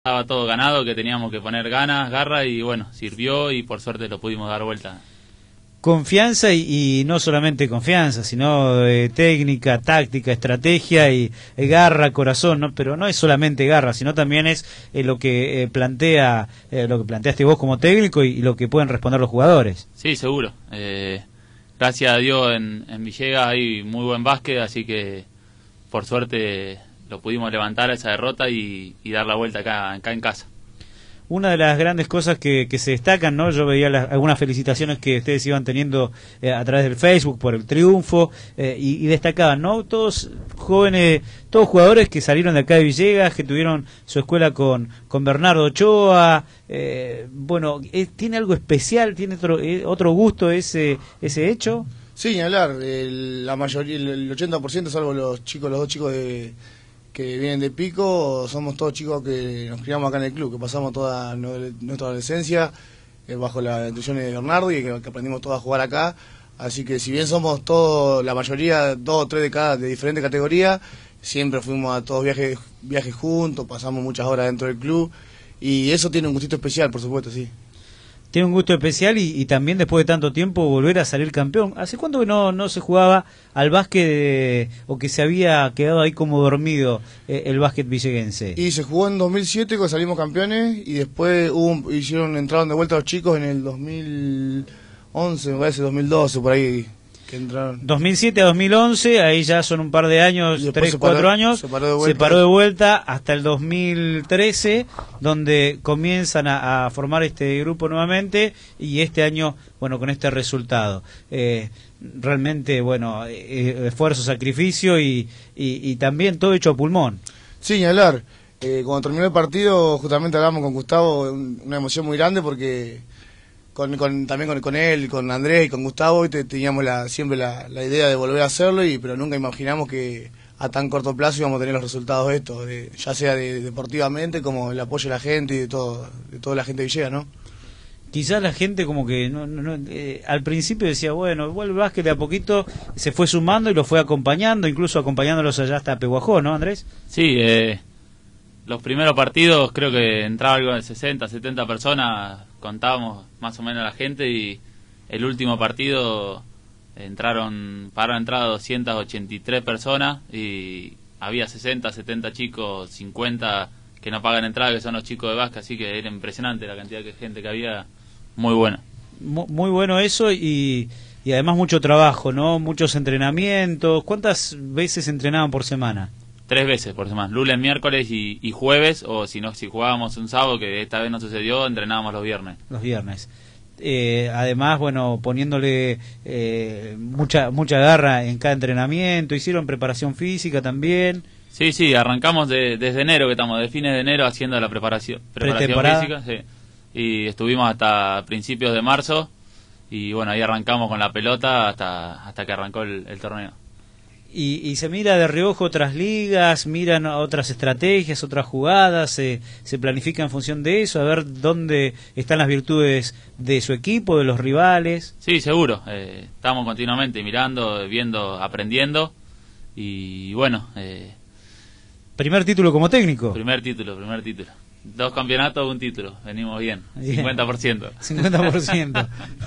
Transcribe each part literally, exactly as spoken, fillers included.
estaba todo ganado, que teníamos que poner ganas, garra y bueno, sirvió y por suerte lo pudimos dar vuelta. Confianza y, y no solamente confianza, sino eh, técnica, táctica, estrategia y eh, garra, corazón, ¿no? Pero no es solamente garra, sino también es eh, lo que eh, plantea, eh, lo que planteaste vos como técnico y, y lo que pueden responder los jugadores. Sí, seguro. Eh, gracias a Dios en, en Villegas hay muy buen básquet, así que por suerte lo pudimos levantar a esa derrota y, y dar la vuelta acá, acá en casa. Una de las grandes cosas que, que se destacan, ¿no? Yo veía las, algunas felicitaciones que ustedes iban teniendo eh, a través del Facebook por el triunfo eh, y, y destacaban, ¿no? Todos jóvenes, todos jugadores que salieron de acá de Villegas, que tuvieron su escuela con, con Bernardo Ochoa. Eh, bueno, eh, ¿tiene algo especial? ¿Tiene otro, eh, otro gusto ese, ese hecho? Sí, ni hablar. El, la mayoría, el ochenta por ciento, salvo los chicos, los dos chicos de... que vienen de Pico, somos todos chicos que nos criamos acá en el club, que pasamos toda nuestra adolescencia eh, bajo las instrucciones de Bernardo y que, que aprendimos todos a jugar acá. Así que si bien somos todos, la mayoría, dos o tres de cada, de diferentes categorías, siempre fuimos a todos viajes, viajes juntos, pasamos muchas horas dentro del club y eso tiene un gustito especial, por supuesto, sí. Tiene un gusto especial y, y también después de tanto tiempo volver a salir campeón. ¿Hace cuánto que no, no se jugaba al básquet eh, o que se había quedado ahí como dormido eh, el básquet villeguense? Y se jugó en dos mil siete cuando salimos campeones y después hubo, hicieron entraron de vuelta los chicos en el dos mil once, me parece dos mil doce, por ahí que entraron. dos mil siete a dos mil once, ahí ya son un par de años, tres, cuatro años, se paró, de vuelta. se paró de vuelta hasta el dos mil trece, donde comienzan a, a formar este grupo nuevamente y este año, bueno, con este resultado. Eh, realmente, bueno, eh, esfuerzo, sacrificio y, y, y también todo hecho a pulmón. Sí, ni hablar. Eh, cuando terminó el partido, justamente hablamos con Gustavo, una emoción muy grande porque... Con, con, también con, con él, con Andrés y con Gustavo, y te, teníamos la, siempre la, la idea de volver a hacerlo, y pero nunca imaginamos que a tan corto plazo íbamos a tener los resultados estos, de, ya sea de, deportivamente como el apoyo de la gente y de, todo, de toda la gente de Villegas, ¿no? Quizás la gente como que no, no, no, eh, al principio decía, bueno, igual el básquet de a poquito se fue sumando y lo fue acompañando, incluso acompañándolos allá hasta Pehuajó, ¿no, Andrés? Sí, eh, los primeros partidos creo que entraba algo de sesenta, setenta personas, contábamos más o menos a la gente, y el último partido entraron, para entrada doscientas ochenta y tres personas y había sesenta, setenta chicos, cincuenta que no pagan entrada, que son los chicos de básquet, así que era impresionante la cantidad de gente que había, muy buena. Muy, muy bueno eso y, y además mucho trabajo, ¿no? Muchos entrenamientos. ¿Cuántas veces entrenaban por semana? Tres veces por semana, lunes, miércoles y, y jueves, o si no, si jugábamos un sábado, que esta vez no sucedió, entrenábamos los viernes. Los viernes. Eh, además, bueno, poniéndole eh, mucha mucha garra en cada entrenamiento, hicieron preparación física también. Sí, sí, arrancamos de, desde enero, que estamos de fines de enero haciendo la preparación, preparación física, sí. Y estuvimos hasta principios de marzo, y bueno, ahí arrancamos con la pelota hasta, hasta que arrancó el, el torneo. Y, y se mira de reojo otras ligas, miran otras estrategias, otras jugadas, se, se planifica en función de eso, a ver dónde están las virtudes de su equipo, de los rivales. Sí, seguro, eh, estamos continuamente mirando, viendo, aprendiendo, y bueno... Eh, ¿Primer título como técnico? Primer título, primer título. Dos campeonatos, un título, venimos bien, bien. cincuenta por ciento. cincuenta por ciento.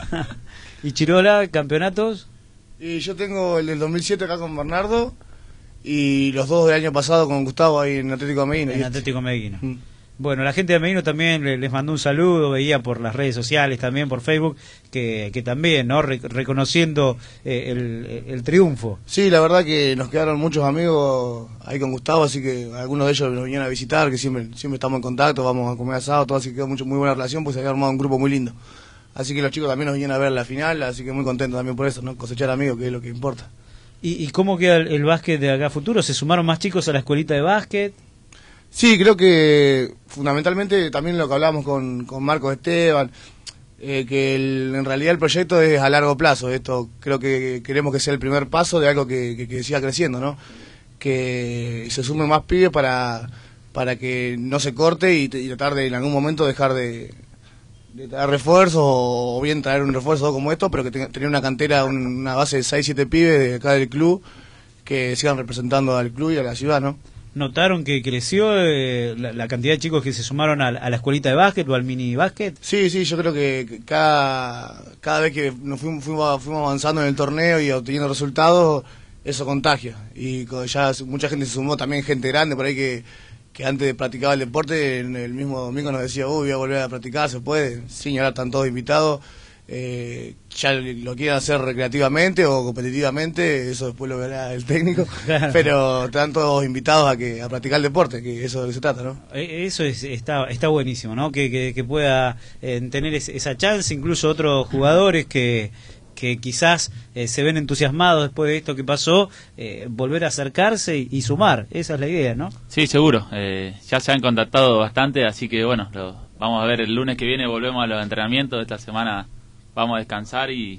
¿Y Chirola, campeonatos? Y yo tengo el del dos mil siete acá con Bernardo y los dos del año pasado con Gustavo ahí en Atlético de Medina. En Atlético de Medina. Mm. Bueno, la gente de Medina también les mandó un saludo, veía por las redes sociales, también por Facebook, que, que también, ¿no? Re reconociendo eh, el, el triunfo. Sí, la verdad que nos quedaron muchos amigos ahí con Gustavo, así que algunos de ellos nos vinieron a visitar, que siempre siempre estamos en contacto, vamos a comer asado, todo, así que quedó mucho, muy buena relación, pues se había armado un grupo muy lindo. Así que los chicos también nos vinieron a ver la final, así que muy contentos también por eso, ¿no? Cosechar amigos, que es lo que importa. ¿Y, y cómo queda el, el básquet de acá a futuro? ¿Se sumaron más chicos a la escuelita de básquet? Sí, creo que fundamentalmente también lo que hablábamos con, con Marcos Esteban, eh, que el, en realidad el proyecto es a largo plazo. Esto creo que queremos que sea el primer paso de algo que, que, que siga creciendo, ¿no? Que se sumen más pibes para, para que no se corte y, y tratar de en algún momento dejar de... de traer refuerzos o bien traer un refuerzo como esto, pero que tenga, tener una cantera, una base de seis siete pibes de acá del club que sigan representando al club y a la ciudad, ¿no? ¿Notaron que creció eh, la, la cantidad de chicos que se sumaron a, a la escuelita de básquet o al mini básquet? Sí, sí, yo creo que cada, cada vez que nos fuimos, fuimos, fuimos avanzando en el torneo y obteniendo resultados, eso contagia. Y ya mucha gente se sumó, también gente grande por ahí que, que antes practicaba el deporte, en el mismo domingo nos decía, uy, voy a volver a practicar, se puede. Sí, ahora están todos invitados. Eh, ya lo quieren hacer recreativamente o competitivamente, eso después lo verá el técnico, claro. Pero están todos invitados a que a practicar el deporte, que eso es de lo que se trata, ¿no? Eso es, está está buenísimo, ¿no? Que, que, que pueda eh, tener es, esa chance, incluso otros jugadores que que quizás eh, se ven entusiasmados después de esto que pasó, eh, volver a acercarse y, y sumar, esa es la idea, ¿no? Sí, seguro, eh, ya se han contactado bastante, así que bueno, lo, vamos a ver el lunes que viene, volvemos a los entrenamientos, esta semana vamos a descansar y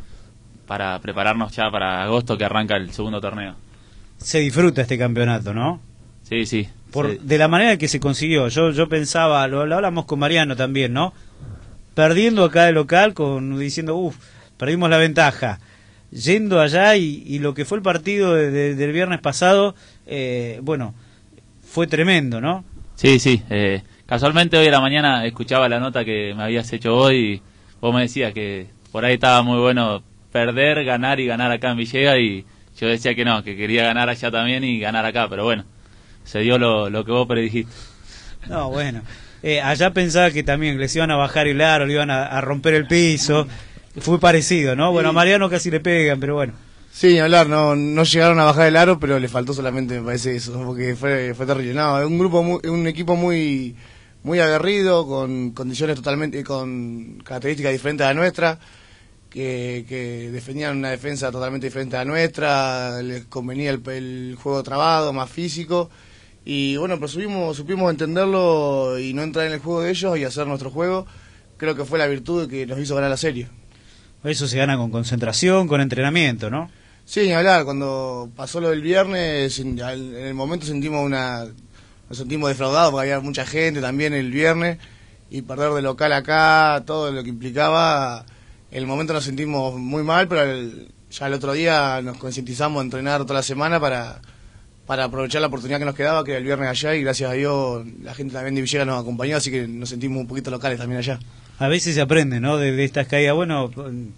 para prepararnos ya para agosto que arranca el segundo torneo. Se disfruta este campeonato, ¿no? Sí, sí. Por, sí. De la manera que se consiguió, yo yo pensaba, lo, lo hablamos con Mariano también, ¿no? Perdiendo acá de local, con diciendo, uff, perdimos la ventaja. Yendo allá y, y lo que fue el partido de, de, del viernes pasado, eh, bueno, fue tremendo, ¿no? Sí, sí. Eh, casualmente hoy a la mañana escuchaba la nota que me habías hecho hoy y vos me decías que por ahí estaba muy bueno perder, ganar y ganar acá en Villegas y yo decía que no, que quería ganar allá también y ganar acá, pero bueno, se dio lo, lo que vos predijiste. No, bueno, eh, allá pensaba que también les iban a bajar el aro, le iban a, a romper el piso, fue parecido, ¿no? Bueno, a Mariano casi le pegan, pero bueno. Sí, ni hablar, no, no llegaron a bajar el aro, pero le faltó solamente, me parece eso, porque fue, fue terrible. No, es un grupo, muy, un equipo muy... muy aguerrido, con condiciones totalmente, con características diferentes a la nuestra, que, que defendían una defensa totalmente diferente a la nuestra, les convenía el, el juego trabado, más físico, y bueno, pero supimos, supimos entenderlo y no entrar en el juego de ellos y hacer nuestro juego, creo que fue la virtud que nos hizo ganar la serie. Eso se gana con concentración, con entrenamiento, ¿no? Sí, ni hablar, cuando pasó lo del viernes, en, en el momento sentimos una... Nos sentimos defraudados porque había mucha gente también el viernes y perder de local acá, todo lo que implicaba, en el momento nos sentimos muy mal, pero el, ya el otro día nos concientizamos a entrenar toda la semana para, para aprovechar la oportunidad que nos quedaba, que era el viernes allá, y gracias a Dios la gente también de Villegas nos acompañó, así que nos sentimos un poquito locales también allá. A veces se aprende, ¿no? De, de estas caídas, bueno...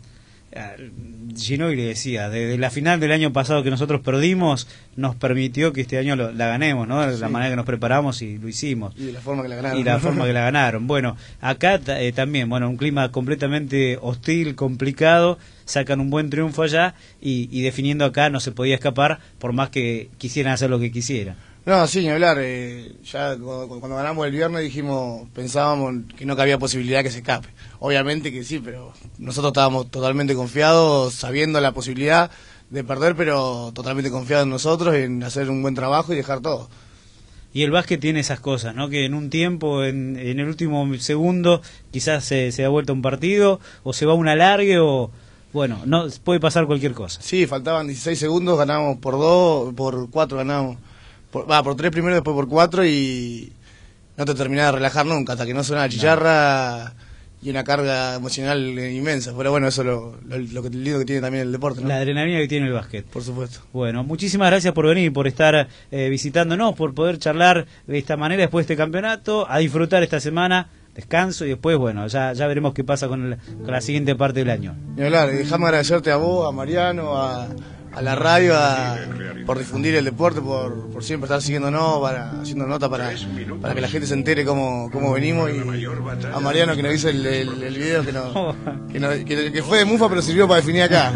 Ginóbili le decía, desde la final del año pasado que nosotros perdimos, nos permitió que este año lo, la ganemos, ¿no? De sí. La manera que nos preparamos y lo hicimos. Y de la forma que la ganaron. Y la forma que la ganaron. Bueno, acá eh, también, bueno, un clima completamente hostil, complicado, sacan un buen triunfo allá y, y definiendo acá no se podía escapar por más que quisieran hacer lo que quisieran. No, sí, ni hablar. Eh, ya cuando, cuando ganamos el viernes dijimos, pensábamos que no cabía posibilidad que se escape. Obviamente que sí, pero nosotros estábamos totalmente confiados, sabiendo la posibilidad de perder, pero totalmente confiados en nosotros, en hacer un buen trabajo y dejar todo. Y el básquet tiene esas cosas, ¿no? Que en un tiempo, en, en el último segundo, quizás se, se da vuelta un partido, o se va un alargue, o... Bueno, no puede pasar cualquier cosa. Sí, faltaban dieciséis segundos, ganamos por dos, por cuatro ganamos... Por, va, por tres primero, después por cuatro y no te terminás de relajar nunca, hasta que no suena la chicharra y una carga emocional inmensa. Pero bueno, eso es lo, lo, lo que, lindo que tiene también el deporte, ¿no? La adrenalina que tiene el básquet. Por supuesto. Bueno, muchísimas gracias por venir, por estar eh, visitándonos, por poder charlar de esta manera después de este campeonato, a disfrutar esta semana, descanso y después, bueno, ya ya veremos qué pasa con, el, con la siguiente parte del año. Y hablar, déjame agradecerte a vos, a Mariano, a... a la radio a, por difundir el deporte, por, por siempre estar siguiéndonos, para, haciendo nota para, para que la gente se entere cómo, cómo venimos, y a Mariano que nos hizo el, el, el video que, nos, que, nos, que, que fue de mufa pero sirvió para definir acá.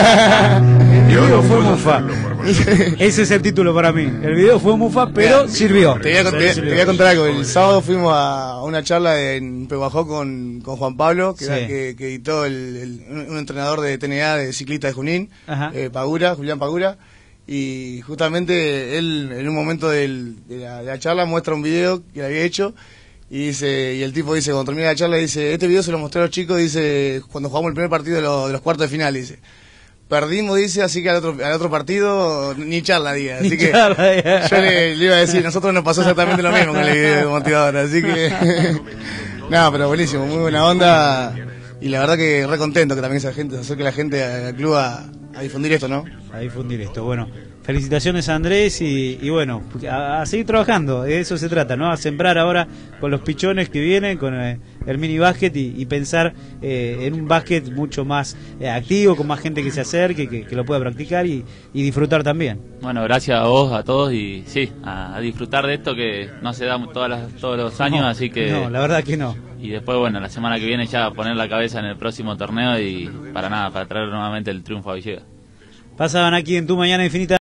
El video fue mufa. Ese es el título para mí. El video fue mufa pero sirvió. Te voy a, te, te voy a contar algo. El sábado fuimos a una charla en Peguajó con, con Juan Pablo, que, sí. era, que, que editó el, el, un entrenador de T N A de ciclista de Junín, eh, Pagura, Julián Pagura, y justamente él en un momento del, de, la, de la charla muestra un video que le había hecho y dice, y el tipo dice, cuando termina la charla, dice, este video se lo mostré a los chicos, dice, cuando jugamos el primer partido de, lo, de los cuartos de final, dice, perdimos, dice, así que al otro, al otro partido ni charla, diga, así ni que charla, yo le, le iba a decir, nosotros nos pasó exactamente lo mismo con el video de motivador, así que no, pero buenísimo, muy buena onda. Y la verdad que re contento que también esa gente se acerque la gente al club a, a difundir esto, ¿no? A difundir esto, bueno. felicitaciones a Andrés y, y bueno, a, a seguir trabajando, de eso se trata, ¿no? A sembrar ahora con los pichones que vienen, con eh, el mini básquet y, y pensar eh, en un básquet mucho más eh, activo, con más gente que se acerque, que, que lo pueda practicar y, y disfrutar también. Bueno, gracias a vos, a todos y sí, a, a disfrutar de esto que no se da todas las, todos los años, No, así que... No, la verdad que no. Y después, bueno, la semana que viene ya poner la cabeza en el próximo torneo y para nada, para traer nuevamente el triunfo a Villegas. Pasaban aquí en Tu Mañana Infinita.